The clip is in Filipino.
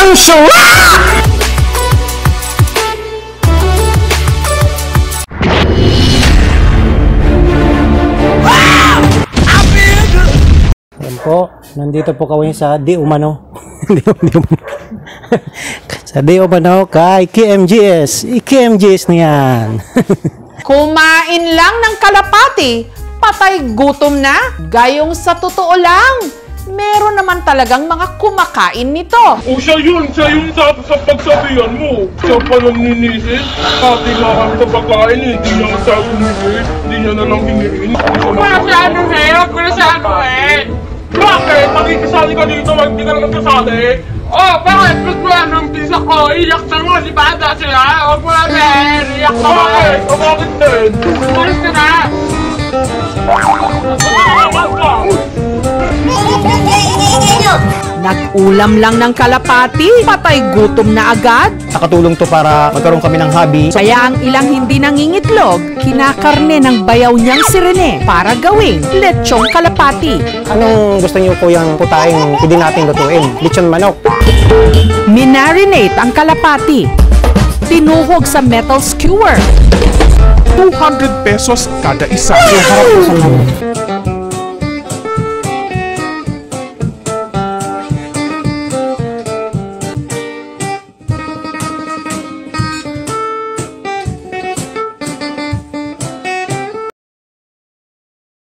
Ang sarap! Ayan po, nandito po kami sa Di Umano. Sa Di Umano kay KMGS. KMGS na yan. Kumain lang ng kalapati, patay gutom na. Gayong sa totoo lang, meron naman talagang mga kumakain nito. O siya yun sa pagsabihan mo. Siya pa lang ninisis. Pati nga kami sa pagkain, hindi niya sa umisis. Hindi niya na lang hingin. Wala siya ano eh, wala siya ano eh. Bakit? Nakikisali ka dito, hindi ka naman kasali. Oh, bakit? Ba't mo yan ng pisa ko? Iyak na mo, si Bata sila. Huwag mo namin, iyak na mo. Bakit? O bakit din? Umalis ka na. Nag-ulam lang ng kalapati, patay gutom na agad. Nakatulong to para magkaroon kami ng hobby. Kaya ang ilang hindi nangingitlog, kinakarne ng bayaw niyang si Rene para gawing lechong kalapati. Anong gusto niyo po yung putaing hindi natin lutuin? Lechon manok. Minarinate ang kalapati. Tinuhog sa metal skewer. 200 pesos kada isa. Harap po sa